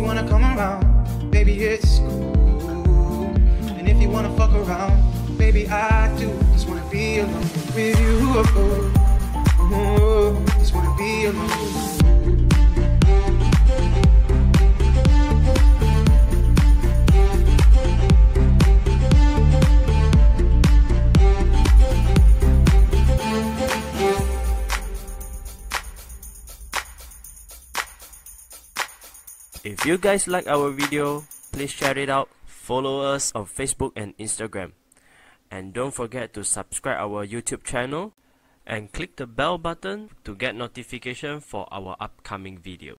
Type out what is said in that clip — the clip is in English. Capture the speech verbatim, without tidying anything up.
wanna come around, baby, it's cool. And if you wanna fuck around, baby, I do just wanna be alone with you. Oh, oh, oh, just wanna be alone. If you guys like our video, please share it out, follow us on Facebook and Instagram, and don't forget to subscribe our YouTube channel and click the bell button to get notification for our upcoming video.